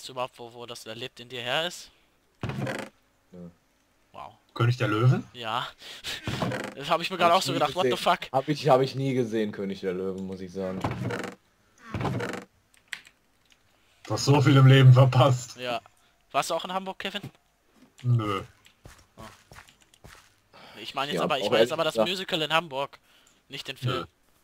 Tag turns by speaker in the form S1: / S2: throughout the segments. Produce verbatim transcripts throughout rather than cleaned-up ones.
S1: du überhaupt, wo, wo das erlebt in dir her ist?
S2: Ja.
S1: Wow.
S3: König der Löwen?
S1: Ja. Das habe ich mir gerade auch so gedacht, what the fuck?
S2: Habe ich, hab ich nie gesehen, König der Löwen, muss ich sagen.
S3: Du hast so viel im Leben verpasst.
S1: Ja. Warst du auch in Hamburg, Kevin?
S3: Nö.
S1: Ich meine jetzt
S2: Ja,
S1: aber, ich
S2: auch
S1: meine jetzt
S2: ehrlich
S1: aber das
S2: gesagt.
S1: Musical in Hamburg. Nicht den Film.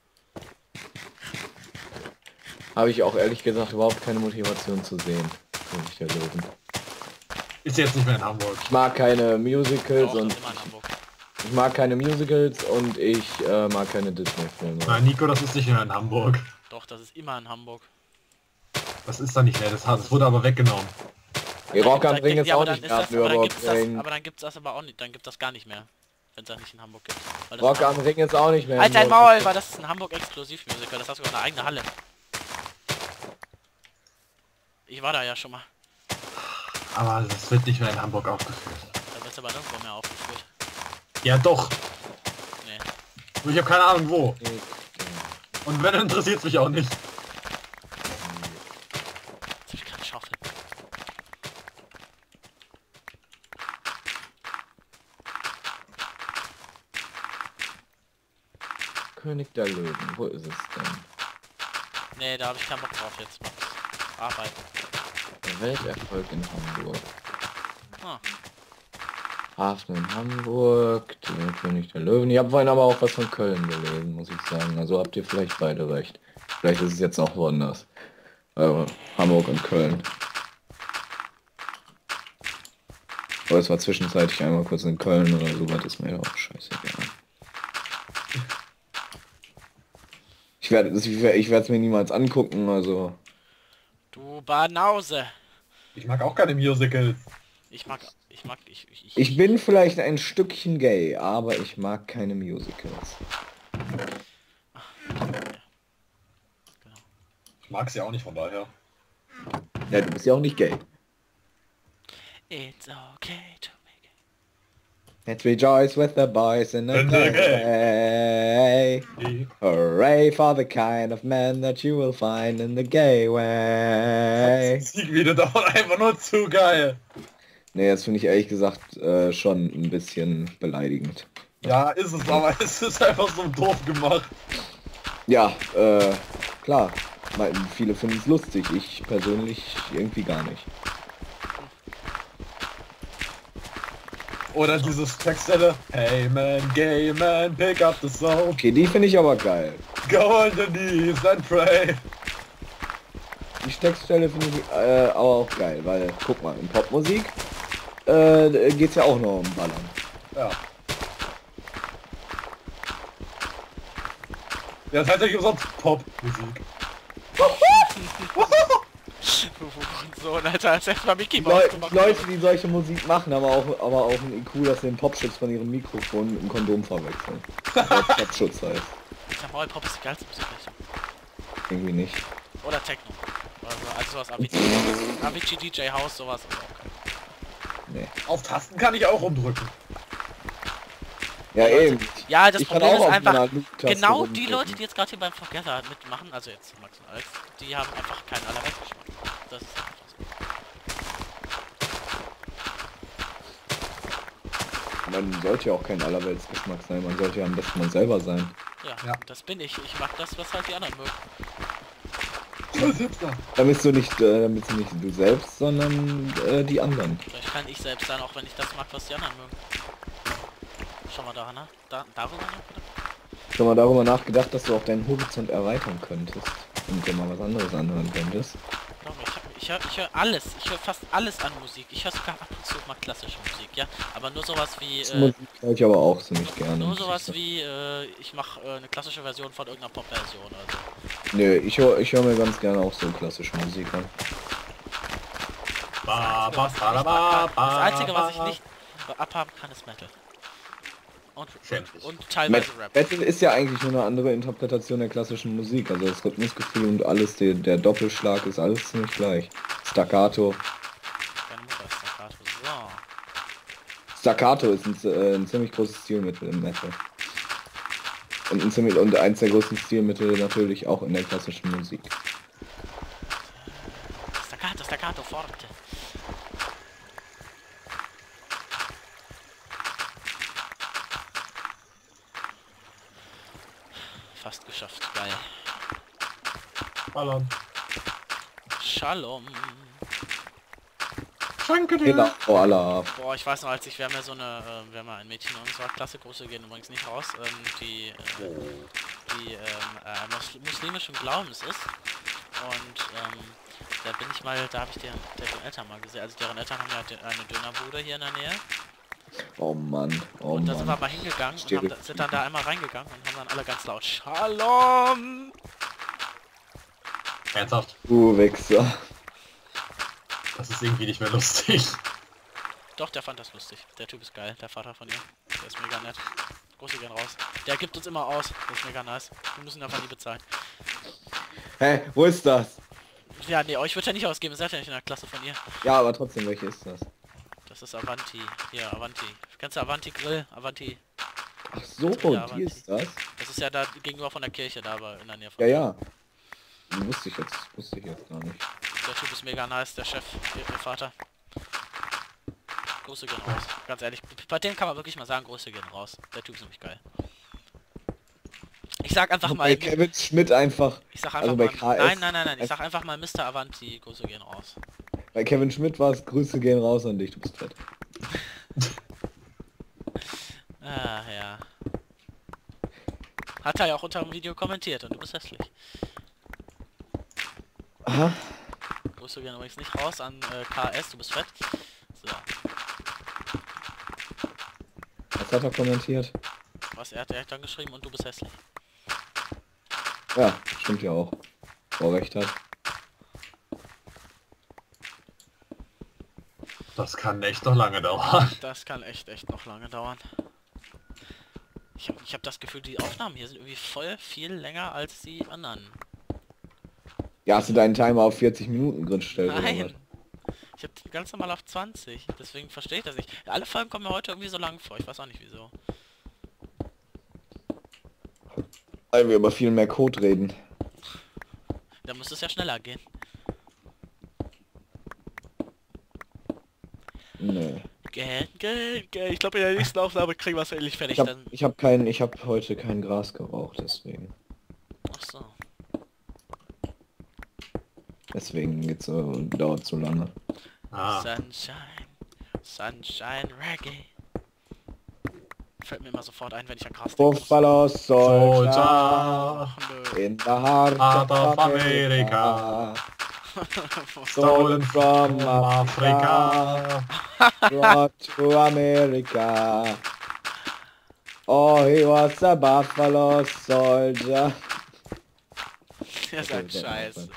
S2: Habe ich auch ehrlich gesagt überhaupt keine Motivation zu sehen, König der Löwen.
S3: Ist jetzt nicht mehr in Hamburg.
S2: Ich mag keine Musicals
S1: Doch,
S2: und
S1: das ist immer in Hamburg.
S2: ich mag keine Musicals und ich äh, mag keine Disney-Filme.
S3: Nein, Nico, das ist nicht mehr in Hamburg.
S1: Doch, das ist immer in Hamburg.
S3: Das ist da nicht mehr, das, das wurde aber weggenommen.
S2: Die Rock am
S1: Dann
S2: Ring
S1: gibt-
S2: ist
S1: ja,
S2: auch
S1: aber
S2: nicht
S1: dann
S2: mehr
S1: ist das- aber dann gibt's das-
S2: Nürburgring.
S1: Aber dann gibt's das aber auch nicht, dann gibt das gar nicht mehr. Wenn es das nicht in Hamburg gibt. Weil das
S2: Rock
S1: in
S2: am
S1: Hamburg-
S2: Ring ist auch nicht mehr
S1: Halt dein
S2: Nürburgring.
S1: Maul, weil das ist ein Hamburg Exklusiv-Musical, das hat sogar eine eigene Halle. Ich war da ja schon mal.
S3: Aber das wird nicht mehr in Hamburg aufgeführt.
S1: Da wird es aber nirgendwo mehr aufgeführt.
S3: Ja doch.
S1: Nee.
S3: Nur ich habe keine Ahnung wo. Und wenn, interessiert es mich auch nicht.
S1: Jetzt hab ich keine Schaufel.
S2: König der Löwen, wo ist es denn?
S1: Nee, da habe ich keinen Bock drauf jetzt. Max. Arbeiten.
S2: Der Welterfolg in Hamburg.
S1: Ah.
S2: Hafen in Hamburg, der König der Löwen. Ich habe vorhin aber auch was von Köln gelesen, muss ich sagen. Also habt ihr vielleicht beide recht. Vielleicht ist es jetzt auch woanders. Aber Hamburg und Köln. Aber es war zwischenzeitlich einmal kurz in Köln oder so, das ist mir ja auch scheißegal. Ich werde ich werd, ich es mir niemals angucken, also...
S1: Du Banause.
S3: Ich mag auch keine Musicals.
S1: Ich mag, ich mag, ich, ich, ich,
S2: Ich bin vielleicht ein Stückchen gay, aber ich mag keine Musicals.
S3: Ich mag sie auch nicht, von daher.
S2: Ja, du bist ja auch nicht gay.
S1: It's okay to make it.
S2: Let's rejoice with the boys in the
S3: In the
S2: gay way. Hooray for the kind of man that you will find in the gay way.
S3: Siegvideo dauert einfach nur zu geil.
S2: Nee, das finde ich ehrlich gesagt äh, schon ein bisschen beleidigend.
S3: Ja, ist es, aber es ist einfach so doof gemacht.
S2: Ja, äh, klar. Weil viele finden es lustig, ich persönlich irgendwie gar nicht.
S3: Oder dieses Textstelle. Hey man, gay man, pick up the soul.
S2: Okay, die finde ich aber geil.
S3: Go on the knees and pray.
S2: Die Textstelle finde ich äh, aber auch geil, weil, guck mal, in Popmusik äh, geht's ja auch noch um Ballern.
S3: Ja. Ja, das heißt ja umsonst Popmusik.
S1: So, und Alter, als erstmal Mickey
S2: Die
S1: Mouse
S2: Leu
S1: gemacht.
S2: Leute, die solche Musik machen, haben aber auch, aber auch ein I Q, dass sie den Popschutz von ihrem Mikrofon mit einem Kondom verwechseln. Was Popschutz heißt.
S1: Der Maulpop ist die geilste Musikrichtung.
S2: Irgendwie nicht.
S1: Oder Techno. Also, also sowas Avicii, Avicii D J House, sowas. ist auch geil.
S2: Nee.
S3: Auf Tasten kann ich auch rumdrücken.
S2: Ja, eben.
S1: Ja, das
S2: Ich kann
S1: Problem
S2: auch
S1: ist
S2: auf
S1: einfach,
S2: meiner Loop-Taste
S1: genau die
S2: rumdrücken.
S1: Leute, die jetzt gerade hier beim Forgether mitmachen, also jetzt Max und Alex, die haben einfach keinen Allerweltsgeschmack. Das ist einfach so.
S2: Man sollte ja auch kein Allerweltsgeschmack sein, man sollte ja am besten man selber sein.
S1: Ja,
S3: Ja.
S1: das bin ich. Ich mag das, was halt die anderen mögen.
S2: Damit du nicht, äh, damit du nicht du selbst, sondern äh, die anderen.
S1: Vielleicht kann ich selbst sein, auch wenn ich das mag, was die anderen mögen. Schau mal da, ne? Da, darüber noch, bitte?
S2: Schon mal darüber nachgedacht, dass du auch deinen Horizont erweitern könntest und dir mal was anderes anhören könntest.
S1: Glaub mir, ich, hab, ich höre ich hör alles. Ich höre fast alles an Musik. Ich höre sogar ab und zu mal klassische Musik, ja? Aber nur sowas wie...
S2: Das
S1: Äh,
S2: Musik höre ich aber auch ziemlich gerne.
S1: nur
S2: muss ich
S1: sowas
S2: sagen.
S1: wie, äh, ich mache äh, eine klassische Version von irgendeiner Pop-Version oder so.
S2: Nö, ich höre ich hör mir ganz gerne auch so klassische Musik an.
S3: Ba, ba,
S1: Das
S3: ba, ba, ba,
S1: Einzige, was ich
S3: ba.
S1: nicht abhaben kann, ist Metal. Und,
S3: Schändlich.
S1: und, und
S2: Met
S1: teilweise Rap.
S2: Metal ist ja eigentlich nur eine andere Interpretation der klassischen Musik. Also das Rhythmusgefühl und alles, der, der Doppelschlag ist alles ziemlich gleich. Staccato.
S1: Deine Mutter ist Staccato. So.
S2: Staccato ist ein, äh, ein ziemlich großes Stilmittel im Metal. Und, ein ziemlich, und eins der größten Stilmittel natürlich auch in der klassischen Musik.
S1: Staccato, Staccato. forte. Fast geschafft, geil.
S3: Ballern.
S1: Shalom.
S3: Danke
S2: Genau,
S3: dir.
S2: oh, Allah.
S1: Boah, ich weiß noch, als ich, wir haben ja so eine, äh, wir haben ja ein Mädchen in unserer Klasse, Grüße gehen übrigens nicht raus, ähm, die, äh, die, ähm, äh, mus muslimischen Glaubens ist. Und, ähm, da bin ich mal, da habe ich deren, deren Eltern mal gesehen, also deren Eltern haben ja de eine Dönerbude hier in der Nähe.
S2: Oh Mann, oh
S1: Und da sind wir
S2: Mann.
S1: mal hingegangen und haben, da-
S2: Stereotyp.
S1: sind dann da einmal reingegangen und haben dann alle ganz laut Shalom!
S3: Ernsthaft?
S2: Du Wichser.
S3: Das ist irgendwie nicht mehr lustig.
S1: Doch, der fand das lustig. Der Typ ist geil, der Vater von ihr. Der ist mega nett. Grüße gehen raus. Der gibt uns immer aus. Das ist mega nice. Wir müssen einfach nie bezahlen.
S2: Hä, wo ist das?
S1: Ja, nee, euch wird ja nicht ausgeben. Ihr seid ja nicht in der Klasse von ihr.
S2: Ja, aber trotzdem, welche ist das?
S1: Das ist Avanti. Hier, Avanti. Kennst du Avanti Grill? Avanti.
S2: Ach so,
S1: Ja, aber
S2: die ist das?
S1: Das ist ja da gegenüber von der Kirche, da aber in der Nähe von.
S2: Ja, ja. Die wusste ich jetzt, wusste ich jetzt gar nicht.
S1: Der Typ ist mega nice, der Chef, ihr, ihr Vater. Grüße gehen raus. Ganz ehrlich, bei dem kann man wirklich mal sagen, Grüße gehen raus. Der Typ ist nämlich geil. Ich sag einfach
S2: Und
S1: mal.
S2: bei Kevin Schmidt einfach.
S1: Ich sag einfach
S2: Also bei
S1: mal.
S2: K S.
S1: Nein, nein, nein, nein. Ich sag einfach mal Mister Avanti, Grüße gehen raus.
S2: Bei Kevin Schmidt war es, Grüße gehen raus an dich, du bist fett.
S1: Ah, ja. Hat er ja auch unter dem Video kommentiert und du bist hässlich.
S2: Aha.
S1: Grüße gehen übrigens nicht raus an äh, K S, du bist fett. So,
S2: Was hat er kommentiert?
S1: was er hat direkt dann geschrieben und du bist hässlich.
S2: Ja, stimmt ja auch. Wo er recht hat.
S3: Das kann echt noch lange dauern.
S1: Das kann echt, echt noch lange dauern. Ich habe ich hab das Gefühl, die Aufnahmen hier sind irgendwie voll viel länger als die anderen.
S2: Ja, hast du deinen Timer auf vierzig Minuten drin gestellt oder was?
S1: Nein. Ich habe den ganz normal auf zwanzig. Deswegen verstehe ich das nicht. Alle Folgen kommen mir heute irgendwie so lang vor. Ich weiß auch nicht wieso.
S2: Weil wir über viel mehr Code reden.
S1: Da muss es ja schneller gehen.
S2: Nee.
S1: Geld, Geld, Geld. Ich glaube in der nächsten Aufnahme kriegen wir es endlich fertig.
S2: Ich hab,
S1: Dann.
S2: ich hab kein, ich hab heute kein Gras geraucht, deswegen.
S1: Ach so.
S2: Deswegen geht's so, dauert so lange.
S3: Ah.
S1: Sunshine, Sunshine Reggae. Fällt mir immer sofort ein, wenn ich an Gras denke.
S2: Buffalo Soldier
S3: Soldier
S2: in the heart
S3: out
S2: of
S3: of
S2: America.
S3: America.
S2: Stolen from
S3: Africa.
S2: Africa, brought to America. Oh, he was a Buffalo Soldier.
S1: Der ist ein Scheiß.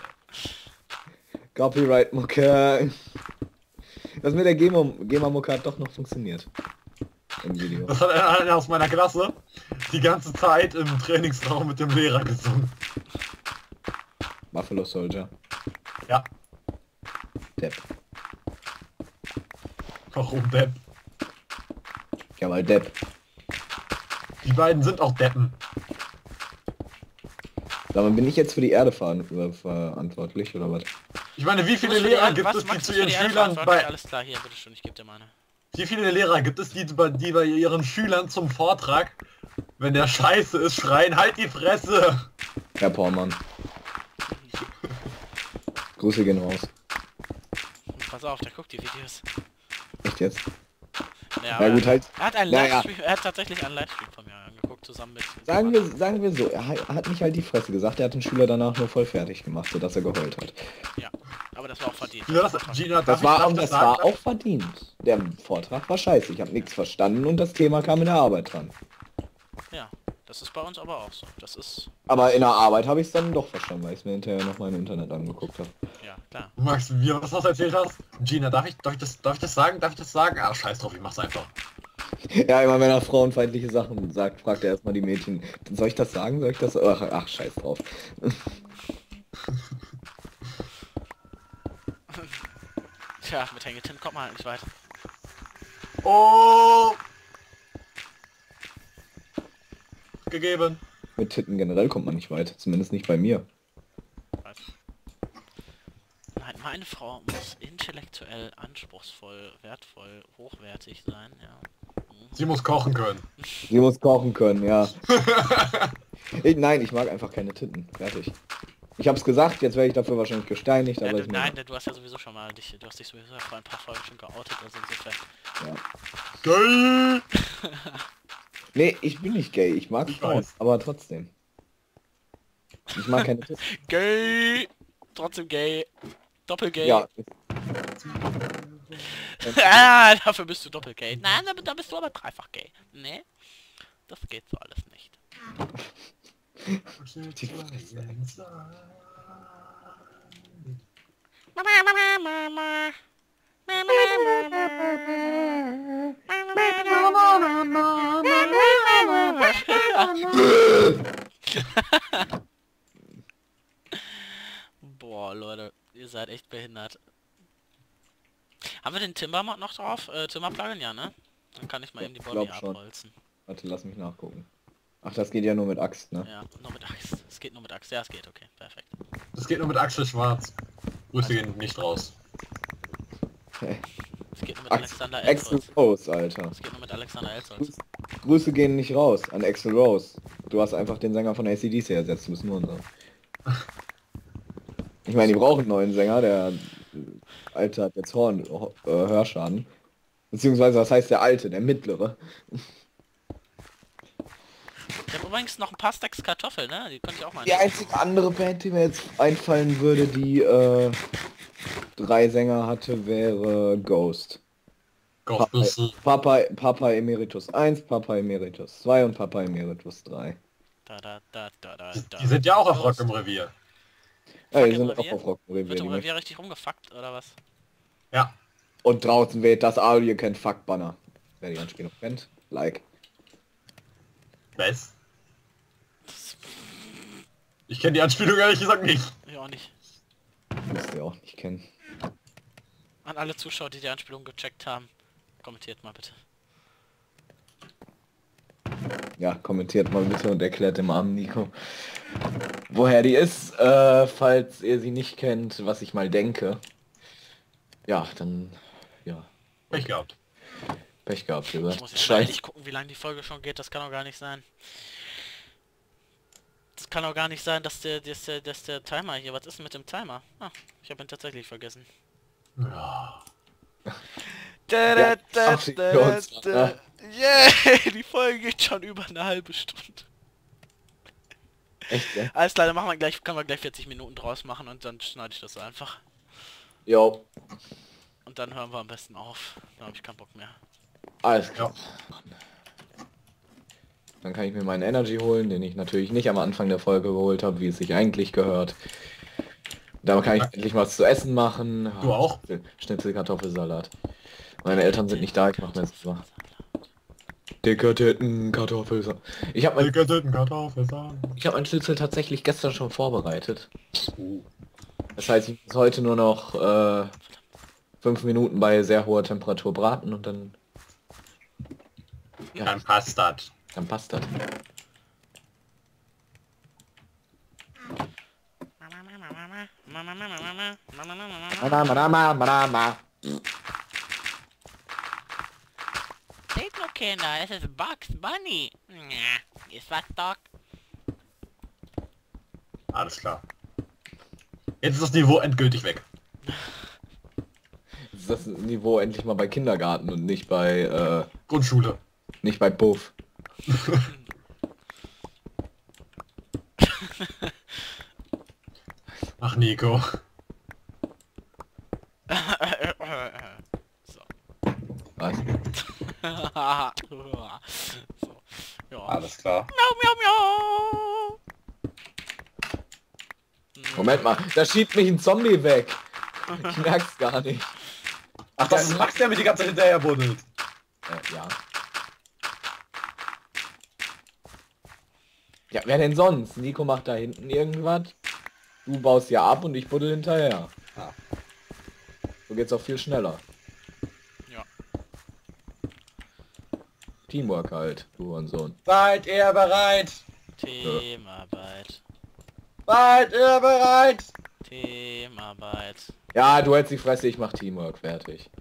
S2: Copyright-Mucke. Das mit der GEMA-Mucke hat doch noch funktioniert. Im Video.
S3: Das hat einer aus meiner Klasse die ganze Zeit im Trainingsraum mit dem Lehrer gesungen.
S2: Buffalo Soldier.
S3: Ja.
S2: Depp.
S3: Warum Depp?
S2: Ja, weil Depp.
S3: Die beiden sind auch Deppen.
S2: Sag mal, bin ich jetzt für die Erde ver verantwortlich oder was?
S3: Ich meine, wie viele
S1: Was für die
S3: Lehrer
S1: Erde-
S3: gibt
S1: was
S3: es, die
S1: machst
S3: zu
S1: du für
S3: ihren
S1: die Erde
S3: Schülern
S1: verantwortlich?
S3: bei...
S1: Alles klar, hier, bitteschön, ich gebe dir meine.
S3: Wie viele Lehrer gibt es, die bei, die bei ihren Schülern zum Vortrag, wenn der scheiße ist, schreien, halt die Fresse!
S2: Herr Pormann. Grüße gehen raus.
S1: Pass auf, der guckt die Videos.
S2: Echt jetzt?
S1: Ja,
S2: Na
S1: aber
S2: gut, halt.
S1: er hat einen
S2: Ja, ja.
S1: Livestream, er hat tatsächlich einen Livestream von mir angeguckt, zusammen mit...
S2: Sagen wir, sagen wir so, er hat er hat nicht halt die Fresse gesagt, er hat den Schüler danach nur voll fertig gemacht, sodass er geheult hat.
S1: Ja, aber das war auch verdient.
S3: Gina, das, Gina, darf
S2: Das
S3: ich-
S2: war,
S3: darf
S2: auch,
S3: ich
S2: das
S3: sagen?
S2: war auch verdient. Der Vortrag war scheiße, ich habe nichts verstanden und das Thema kam in der Arbeit dran.
S1: Ja, das ist bei uns aber auch so. Das ist...
S2: Aber in der Arbeit habe ich es dann doch verstanden, weil ich es mir hinterher noch mal im Internet angeguckt habe.
S1: Ja, klar.
S3: Max, wie du was das erzählt hast? Gina, darf ich, darf ich das, darf ich das sagen? Darf ich das sagen? Ah, scheiß drauf, ich mach's einfach.
S2: Ja, immer wenn er frauenfeindliche Sachen sagt, fragt er erstmal die Mädchen, soll ich das sagen, soll ich das... Ach, ach scheiß drauf.
S1: Tja, mit Hängetin kommt man halt nicht weit.
S3: Oh! Gegeben.
S2: Mit Titten generell kommt man nicht weit, zumindest nicht bei mir.
S1: Weit. Nein, Meine Frau muss intellektuell anspruchsvoll, wertvoll, hochwertig sein, ja. Mhm.
S3: Sie muss kochen können.
S2: Sie muss kochen können, ja. ich, nein, ich mag einfach keine Titten. Fertig. Ich hab's gesagt, jetzt werde ich dafür wahrscheinlich gesteinigt,
S1: Ja,
S2: aber
S1: du,
S2: ist mir
S1: nein,
S2: egal.
S1: du hast ja sowieso schon mal dich, du hast dich sowieso vor ein paar Folgen schon geoutet, also insofern.
S2: Ja.
S3: Geil!
S2: Nee, ich bin nicht gay, ich mag
S3: Ich
S2: Frauen,
S3: weiß.
S2: aber trotzdem. Ich mag keine Titten.
S1: Gay! Trotzdem gay. Doppelgay.
S2: Ja,
S1: Ah, dafür bist du doppelgay. Nein, da, da bist du aber dreifach gay. Nee, das geht so alles nicht. Mama, Mama, Mama. Boah, Leute, ihr seid echt behindert. Haben wir den Timber-Mod noch drauf? Äh, Timber-Plugin, ja, ne? Dann kann ich mal eben die Body
S2: glaub schon.
S1: abholzen.
S2: warte, lass mich nachgucken. Ach, das geht ja nur mit Axt, ne?
S1: Ja, nur mit Axt. Es geht nur mit Axt. Ja, es geht, okay, perfekt.
S3: Das geht nur mit Axel Schwarz. Grüße gehen nicht raus.
S1: Es geht nur mit
S2: Axt-
S1: Alexander
S2: Axel
S1: Elsholz.
S2: Rose, Alter.
S1: Es geht nur mit Alexander Elsholz.
S2: Grüße, Grüße gehen nicht raus an Axel Rose. Du hast einfach den Sänger von A C D C ersetzt, du bist nur unser. Ich meine, die brauchen einen neuen Sänger, der äh, Alte hat jetzt Horn, äh, Hörschaden. Beziehungsweise, was heißt der Alte, der Mittlere?
S1: Ich habe übrigens noch ein paar Stacks Kartoffeln, ne? Die könnt ihr auch mal
S2: Die einzige andere Band, die mir jetzt einfallen würde, die äh, drei Sänger hatte, wäre Ghost.
S3: Ghostbusters.
S2: Papa, Papa Emeritus eins, Papa Emeritus zwei und Papa Emeritus drei.
S1: Da, da, da, da, da,
S3: Die,
S1: da.
S3: die sind ja auch auf Rock im Revier.
S2: Ja, die
S1: im
S2: sind auch
S1: Revier?
S2: auf Rock im Revier,
S1: Wird
S2: die
S1: im
S2: möchten-
S1: Revier richtig rumgefuckt, oder was?
S3: Ja.
S2: Und draußen weht das All You Can Fuck Banner. Wer die Anspielung kennt, like.
S3: Was? Ich kenne die Anspielung ehrlich gesagt nicht.
S1: Ich auch nicht.
S2: Müsst ihr auch nicht kennen.
S1: An alle Zuschauer, die die Anspielung gecheckt haben, kommentiert mal bitte.
S2: Ja, kommentiert mal bitte und erklärt dem armen Nico, woher die ist, äh, falls ihr sie nicht kennt, was ich mal denke. Ja, dann, ja,
S3: Pech gehabt.
S2: Pech gehabt,
S1: Ich
S2: gesagt.
S1: muss jetzt
S2: Scheiße.
S1: nicht gucken, wie lange die Folge schon geht, das kann doch gar nicht sein. Das kann auch gar nicht sein, dass der, dass der, dass der Timer hier, was ist denn mit dem Timer? Ah, ich habe ihn tatsächlich vergessen.
S3: Ja.
S1: Da,
S2: Ja,
S1: da, da,
S2: ach, die
S1: da,
S2: Ghost,
S1: da.
S2: ne?
S1: Yeah, die Folge geht schon über eine halbe Stunde.
S2: Echt, ja?
S1: Alles klar, dann machen wir gleich, können wir gleich vierzig Minuten draus machen und dann schneide ich das einfach.
S2: Jo,
S1: Und dann hören wir am besten auf. Da habe ich keinen Bock mehr.
S2: alles klar.
S3: Ja.
S2: Dann kann ich mir meinen Energy holen, den ich natürlich nicht am Anfang der Folge geholt habe, wie es sich eigentlich gehört. Dann kann ich endlich was zu essen machen.
S3: Du auch?
S2: Schnitzel, Kartoffelsalat. Meine Eltern sind nicht da, ich mache mir jetzt was. Dicker Titten, Kartoffelsalat. Ich habe mein,
S3: Gekartoffeln, Kartoffeln.
S2: ich hab mein Schnitzel tatsächlich gestern schon vorbereitet. Das heißt, ich muss heute nur noch äh, fünf Minuten bei sehr hoher Temperatur braten und dann, ja,
S3: Dann passt das.
S2: dann passt das. Mama, Mama, Mama.
S1: Seht nur Kinder, es ist Bugs Bunny. Ja, ist was, Doc?
S3: Alles klar. Jetzt ist das Niveau endgültig weg.
S2: Ist das Niveau endlich mal bei Kindergarten und nicht bei, äh,
S3: Grundschule.
S2: nicht bei Puff.
S3: Ach Nico.
S1: So.
S2: Was?
S1: So. Ja.
S3: Alles klar.
S1: Miau, miau, miau.
S2: Moment mal, da schiebt mich ein Zombie weg. Ich merk's gar nicht.
S3: Ach, das ist Max, der mir die ganze Zeit hinterher buddelt.
S2: Äh, ja. Ja, wer denn sonst? Nico macht da hinten irgendwas. Du baust ja ab und ich buddel hinterher.
S3: Ja.
S2: So geht's auch viel schneller.
S1: Ja.
S2: Teamwork halt, du und Sohn.
S3: Seid ihr bereit?
S1: Teamarbeit.
S3: Seid ihr bereit?
S1: Teamarbeit.
S2: Ja, du hältst die Fresse, ich mach Teamwork, fertig.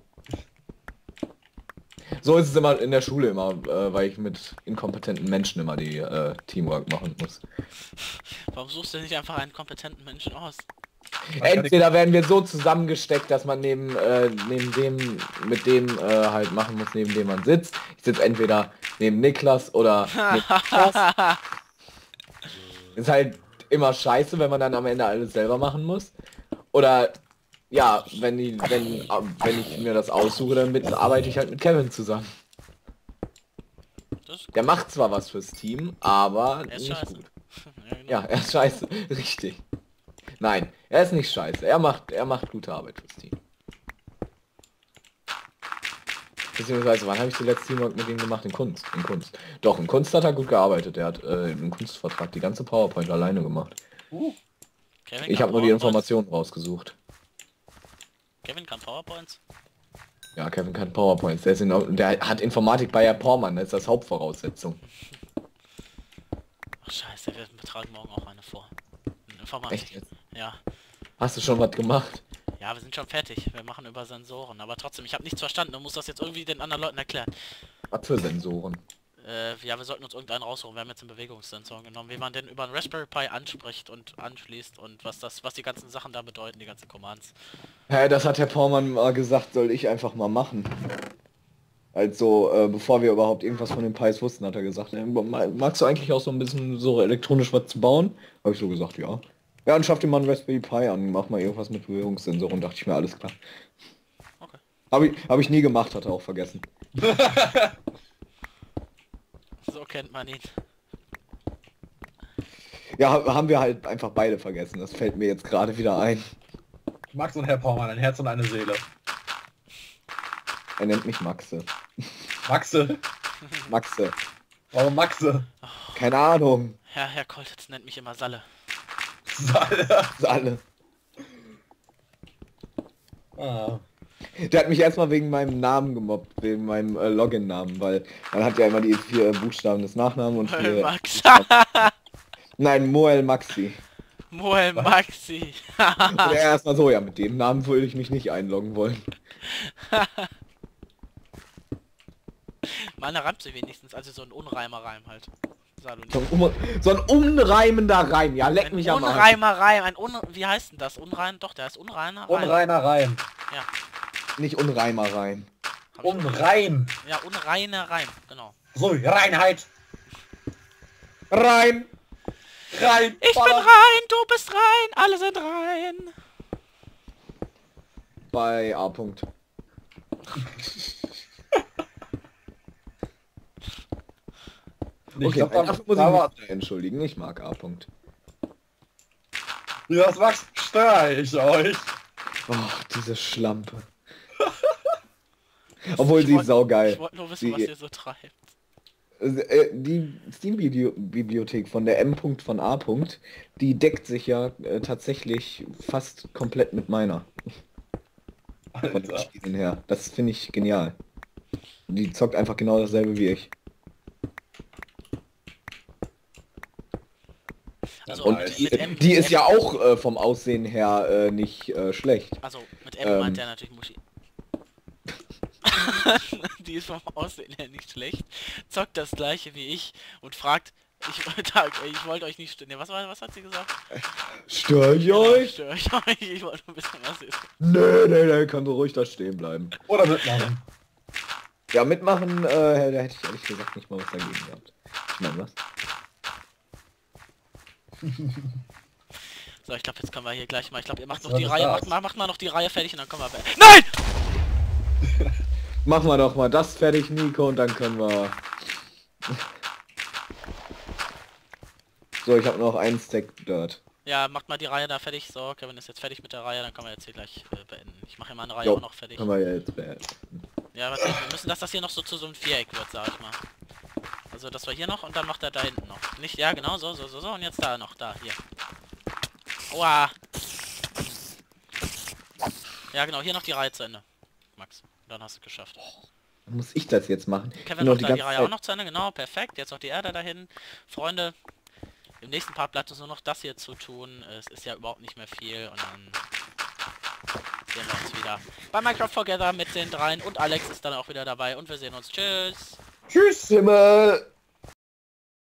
S2: So ist es immer in der Schule immer, äh, weil ich mit inkompetenten Menschen immer die äh, Teamwork machen muss.
S1: Warum suchst du nicht einfach einen kompetenten Menschen aus?
S2: Entweder werden wir so zusammengesteckt, dass man neben, äh, neben dem, mit dem äh, halt machen muss, neben dem man sitzt. Ich sitze entweder neben Niklas oder neben Niklas. Ist halt immer scheiße, wenn man dann am Ende alles selber machen muss. Oder ja, wenn die, wenn, wenn ich mir das aussuche, dann mit, arbeite ich halt mit Kevin zusammen.
S1: Das ist gut.
S2: Der macht zwar was fürs Team, aber
S1: Er ist
S2: nicht
S1: scheiße.
S2: gut.
S1: Ja, genau.
S2: Ja, er ist scheiße, richtig. Nein, er ist nicht scheiße. Er macht, er macht gute Arbeit fürs Team. Beziehungsweise, wann habe ich zuletzt Teamwork mit ihm gemacht? In Kunst. In Kunst. Doch, in Kunst hat er gut gearbeitet. Er hat äh, im Kunstvertrag die ganze PowerPoint alleine gemacht.
S3: Uh,
S1: Kevin
S2: Ich
S1: kann
S2: habe nur die
S1: PowerPoints.
S2: Informationen rausgesucht.
S1: Kevin kann PowerPoints.
S2: Ja, Kevin kann PowerPoints. Der, ist in, der hat Informatik bei Herr Pormann. Das ist das Hauptvoraussetzung.
S1: Ach scheiße, wir betragen morgen auch eine vor. Informatik.
S2: Echt jetzt?
S1: Ja.
S2: Hast du schon was gemacht?
S1: Ja, wir sind schon fertig. Wir machen über Sensoren. Aber trotzdem, ich habe nichts verstanden. Du musst das jetzt irgendwie den anderen Leuten erklären.
S2: Was für Sensoren?
S1: Äh, ja, wir sollten uns irgendeinen raussuchen. Wir haben jetzt einen Bewegungssensor genommen, wie man den über einen Raspberry Pi anspricht und anschließt und was das, was die ganzen Sachen da bedeuten, die ganzen Commands.
S2: Hä, das hat Herr Pormann mal gesagt, soll ich einfach mal machen. Also, äh, bevor wir überhaupt irgendwas von den Pis wussten, hat er gesagt, äh, magst du eigentlich auch so ein bisschen so elektronisch was zu bauen? Habe ich so gesagt, ja. Ja, dann schaff dir mal einen Raspberry Pi an, mach mal irgendwas mit Bewegungssensoren, dachte ich mir, alles klar.
S1: Okay.
S2: Habe ich, hab ich nie gemacht, hat er auch vergessen.
S1: So kennt man ihn.
S2: Ja, ha- haben wir halt einfach beide vergessen, das fällt mir jetzt gerade wieder ein.
S3: Max und Herr Pormann, ein Herz und eine Seele.
S2: Er nennt mich Maxe.
S3: Maxe?
S2: Maxe.
S3: Warum Maxe?
S2: Keine Ahnung.
S1: Herr, Herr Koltitz nennt mich immer Salle.
S3: Salle.
S2: Das ist alle.
S3: Ah.
S2: Der hat mich erstmal wegen meinem Namen gemobbt, wegen meinem äh, Login-Namen, weil man hat ja immer die vier Buchstaben des Nachnamen und vier...
S1: Max.
S2: Nein, Moel Maxi.
S1: Moel Maxi.
S2: Und er erstmal so, ja, mit dem Namen würde ich mich nicht einloggen wollen.
S1: Meine reimt sie wenigstens, also so ein unreimer Reim halt. Salon.
S2: So ein, um, so ein unreimender Reim, ja, leck
S1: Ein
S2: mich am Arsch.
S1: unreimer Reim, ein un... Wie heißt denn das? Unrein? Doch, der heißt unreiner Reim.
S3: Unreiner Reim.
S1: Ja.
S2: Nicht unreimer Reim.
S1: Hab ich
S3: Unrein.
S1: Ja, unreiner Reim, genau.
S3: So, Reinheit.
S2: Reim!
S3: Rein.
S1: Ich bin
S3: Baller.
S1: rein, du bist rein, alle sind rein.
S2: Bei A. -Punkt.
S3: Ich
S2: Okay,
S3: glaub, da,
S2: dafür muss
S3: da
S2: ich
S3: war,
S2: mich entschuldigen, ich mag A. -Punkt.
S3: wie das Max, störe ich euch.
S2: Oh, diese Schlampe. Obwohl,
S1: Ich
S2: sie
S1: wollt-
S2: ist saugeil.
S1: Ich wollte nur wissen,
S2: Die-
S1: was ihr so treibt.
S2: Äh, Die Steam-Bibliothek von der M. -Punkt von A. -Punkt, die deckt sich ja äh, tatsächlich fast komplett mit meiner. Von den
S3: Alter.
S2: Spielen her. Das finde ich genial. Die zockt einfach genau dasselbe wie ich.
S1: Also
S2: Und
S1: mit,
S2: die,
S1: mit M,
S2: die
S1: mit
S2: ist
S1: M,
S2: ja auch äh, vom Aussehen her äh, nicht äh, schlecht.
S1: Also mit M
S2: ähm,
S1: meint der natürlich Muschi. Die ist vom Aussehen her nicht schlecht, zockt das gleiche wie ich und fragt, ich, ich wollte euch nicht stören. Nee, was, war- was hat sie gesagt?
S2: Stör ich
S1: Genau,
S2: euch?
S1: störe ich euch? Ich wollte nur wissen, was ist.
S2: Nee, nee, nee, kann so ruhig da stehen bleiben.
S3: Oder mitmachen.
S2: Ja, mitmachen, äh, da hätte ich ehrlich gesagt nicht mal was dagegen gehabt. Ich meine, was?
S1: So, ich glaube, jetzt können wir hier gleich mal. Ich glaube, ihr macht noch
S3: Was
S1: die
S3: ist
S1: Reihe,
S3: das?
S1: macht mal, macht mal noch die Reihe fertig und dann kommen wir. be- Nein!
S2: Machen wir doch mal das fertig, Nico, und dann können wir... So, ich habe noch einen Stack Dirt.
S1: Ja, macht mal die Reihe da fertig. So, Kevin ist jetzt fertig mit der Reihe, dann können wir jetzt hier gleich äh, beenden. Ich mache hier meine Reihe
S2: Jo,
S1: auch noch fertig.
S2: Können wir ja jetzt beenden.
S1: Ja, warte, wir müssen, dass das hier noch so zu so einem Viereck wird, sag ich mal. Also, das war hier noch und dann macht er da hinten noch. Nicht, ja, genau, so, so, so, so und jetzt da noch, da, hier. Aua! Ja, genau, hier noch die Reihe zu Ende. Max, dann hast du es geschafft.
S2: Muss ich das jetzt machen? Ich
S1: Kevin
S2: bin doch
S1: macht
S2: die
S1: da die
S2: ganze
S1: Reihe auch
S2: Zeit...
S1: noch zu Ende, genau, perfekt. Jetzt noch die Erde dahin. Freunde, im nächsten Part bleibt uns nur noch das hier zu tun. Es ist ja überhaupt nicht mehr viel und dann sehen wir uns wieder bei Minecraft Together mit den dreien und Alex ist dann auch wieder dabei und wir sehen uns. Tschüss.
S2: Tschüss, Himmel.